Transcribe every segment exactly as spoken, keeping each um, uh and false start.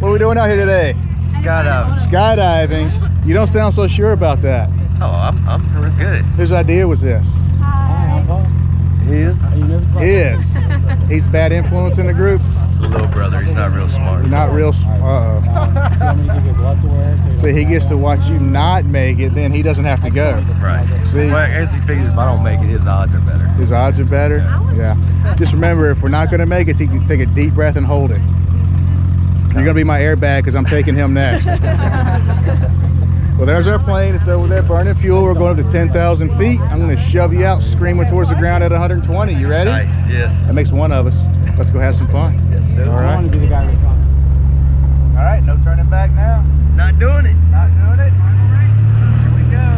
What are we doing out here today? Skydiving. Skydiving. You don't sound so sure about that. Oh, I'm, I'm pretty good. Whose idea was this? His? His. He's bad influence in the group? It's a little brother. He's not real smart. Not real smart. Uh-oh. So he gets to watch you not make it, then he doesn't have to go. Right. See? Well, I guess he figures if I don't make it, his odds are better. His odds are better? Yeah. Just remember, if we're not going to make it, you can take a deep breath and hold it. You're going to be my airbag because I'm taking him next. Well, there's our plane. It's over there burning fuel. We're going up to ten thousand feet. I'm going to shove you out, screaming towards the ground at one hundred twenty. You ready? Nice, yes. That makes one of us. Let's go have some fun. Yes, do. All right. I want to be the guy that's on. All right, no turning back now. Not doing it. Not doing it. Here we go.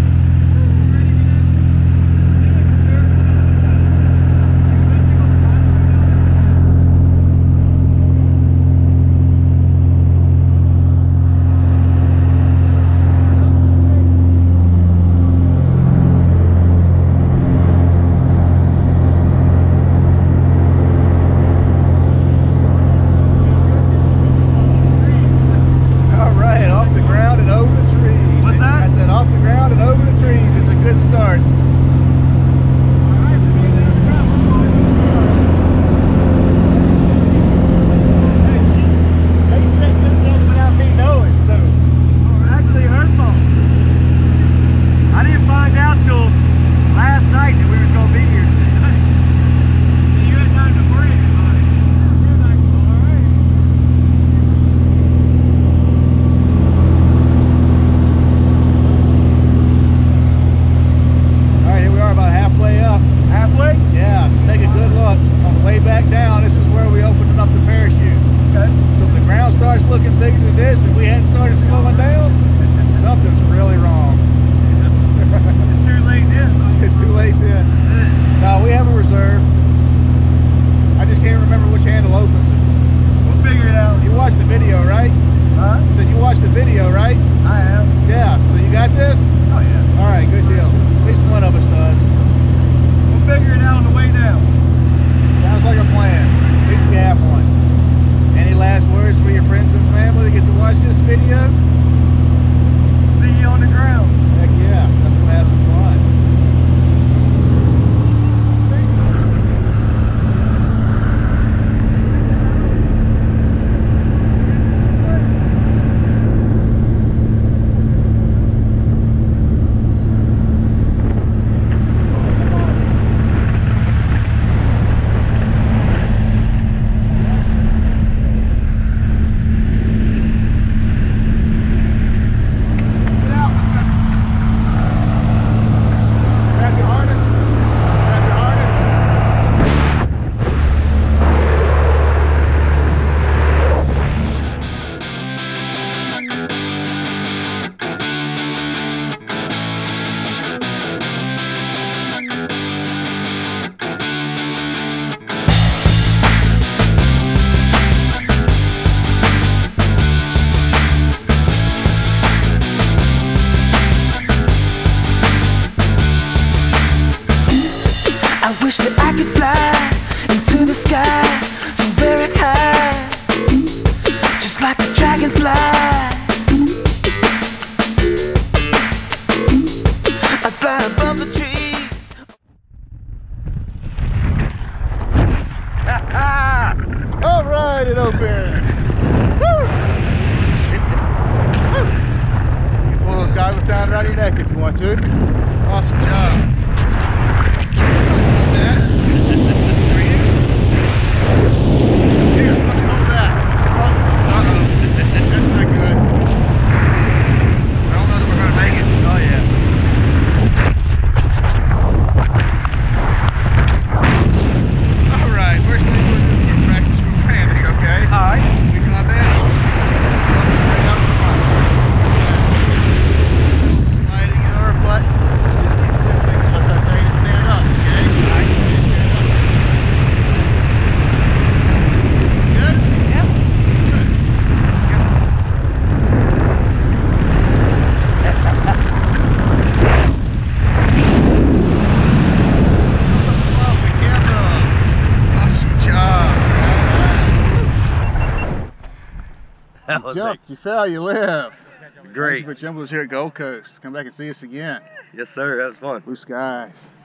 It open. Woo! Woo! You pull those goggles down around your neck if you want to. Awesome job. Here, let's go back. Uh-oh. That's not good. I don't know that we're gonna make it. Oh yeah. Alright, first thing we're doing is practice for landing, okay? Alright. We come in, straight up the front. Sliding in our butt. That You was jumped, you fell, you live. great. Thank you for jumping us here at Gold Coast. Come back and see us again. Yes, sir. That was fun. Blue skies.